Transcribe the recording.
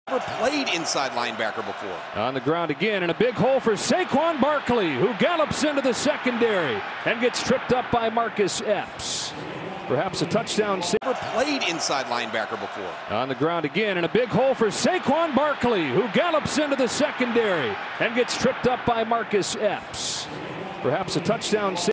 Never played inside linebacker before. On the ground again, and a big hole for Saquon Barkley, who gallops into the secondary and gets tripped up by Marcus Epps. Perhaps a touchdown. Never played inside linebacker before. On the ground again, and a big hole for Saquon Barkley, who gallops into the secondary and gets tripped up by Marcus Epps. Perhaps a touchdown.